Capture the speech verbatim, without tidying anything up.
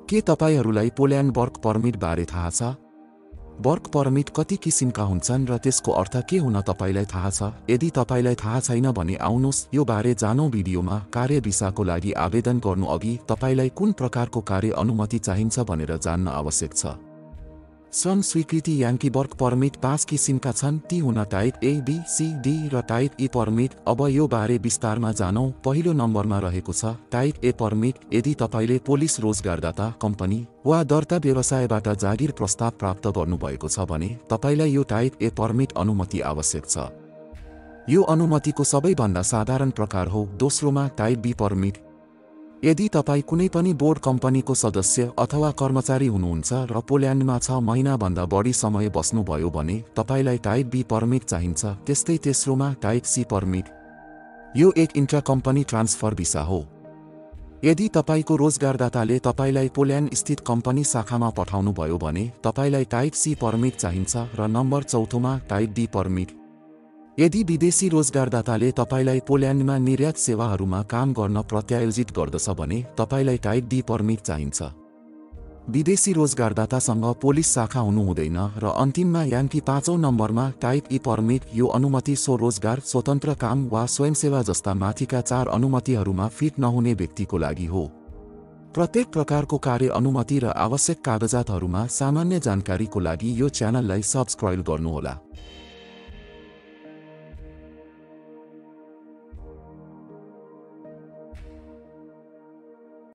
के तपाईहरूलाई Poland work permit बारे थाहा छ? वर्क पर्मिट कति किसिमका हुन्छन् र त्यसको अर्थ के हुन तपाईलाई थाहा छ? यदि तपाईलाई थाहा छैन भने आउनुहोस् यो बारे जानौं। भिडियोमा कार्य भिसाको लागि आवेदन गर्नु अघि तपाईलाई कुन प्रकारको कार्य अनुमति चाहिन्छ भनेर जान्न आवश्यक छ। श्रम स्वीकृति यान्की वर्क पर्मिट पाँच किसिमका छन्, ती हुन type A, B, C, D र टाइप ई पर्मिट। अब यो बारे विस्तारमा जानौं। पहिलो नम्बरमा रहेको छ टाइप ए पर्मिट। यदि तपाईले पुलिस, रोजगारदाता, कम्पनी वा दर्ता व्यवसायबाट जागिर प्रस्ताव प्राप्त गर्नुभएको छ भने तपाईलाई यो टाइप ए पर्मिट अनुमति आवश्यक छ। यो अनुमतिको सबैभन्दा साधारण प्रकार हो। दोस्रोमा टाइप बी पर्मिट। यदि तपाईँ कुनै पनि बोर्ड कम्पनीको सदस्य अथवा कर्मचारी हुनुहुन्छ र पोल्यान्डमा छ महिनाभन्दा बढी समय बस्नुभयो भने तपाईलाई टाइप बी पर्मिट चाहिन्छ। त्यस्तै तेस्रोमा टाइप सी पर्मिट। यो एक इन्ट्रा कम्पनी ट्रान्सफर भिसा हो। यदि तपाईको रोजगारदाताले तपाईलाई पोल्यान्ड स्थित कम्पनी शाखामा पठाउनुभयो भने तपाईलाई टाइप सी पर्मिट चाहिन्छ। र नम्बर चौथोमा टाइप डी पर्मिट। यदि विदेशी रोजगारदाताले तपाईलाई पोल्यान्डमा निर्यात सेवाहरूमा काम गर्न प्रत्यायोजित गर्दछ भने तपाईलाई टाइप डी पर्मिट चाहिन्छ। विदेशी रोजगारदातासँग पुलिस शाखा हुनु हुँदैन। र अन्तिममा यान्की पाँचौं नम्बरमा टाइप ई पर्मिट। यो अनुमति स्वरोजगार, स्वतन्त्र काम वा स्वयंसेवा जस्ता माथिका चार अनुमतिहरूमा फिट नहुने व्यक्तिको लागि हो। प्रत्येक प्रकारको कार्य अनुमति र आवश्यक कागजातहरूमा सामान्य जानकारीको लागि यो च्यानललाई सब्स्क्राइब गर्नुहोला।